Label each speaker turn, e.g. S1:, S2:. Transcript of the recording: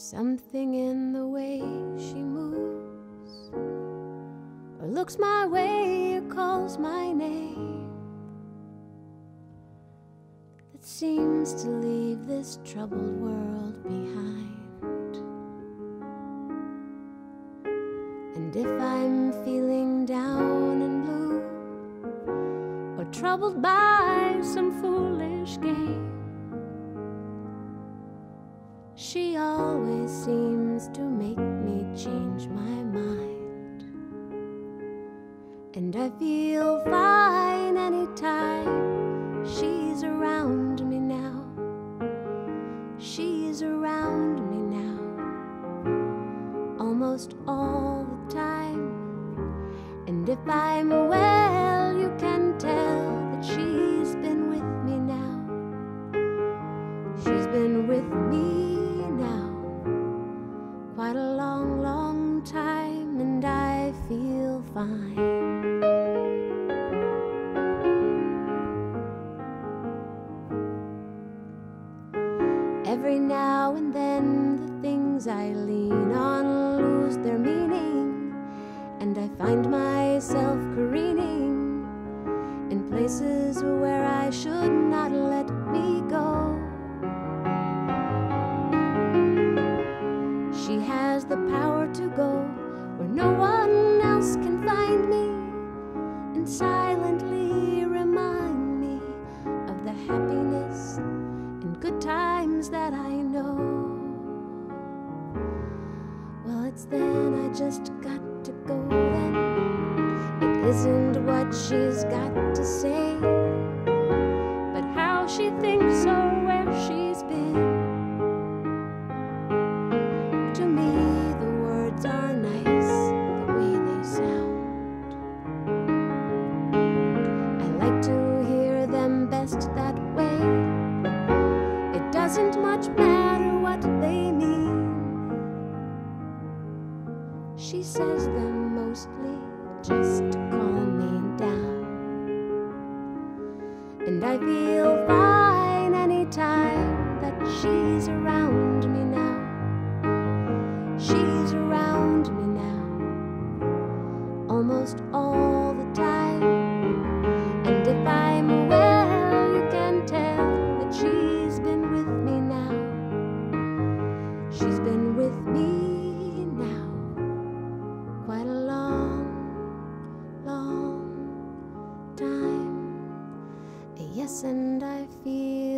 S1: something in the way she moves, or looks my way, or calls my name, that seems to leave this troubled world behind. And if I'm feeling down and blue, or troubled by some foolish game, she always seems to make me change my mind. And I feel fine anytime she's around me now. She's around me now, almost all the time. And if I'm well, you can tell that she's been with me now. She's been with me quite a long, long time, and I feel fine. Every now and then the things I lean on lose their meaning, and I find myself careening in places where I should not let me go. She has the power to go where no one else can find me, and silently remind me of the happiness and good times that I know. Well, it's then I just got to go then. It isn't what she's got to say, but how she thinks or where she's been. To me, the words are nice, the way they sound. I like to hear them best that way. It doesn't much matter what they mean. She says them mostly just to calm me down. And I feel fine anytime that she's around me now. She's around me now, almost all the time. And if I'm well, you can tell that she's been with me now. She's been with me now, quite a long, long time. Yes, and I feel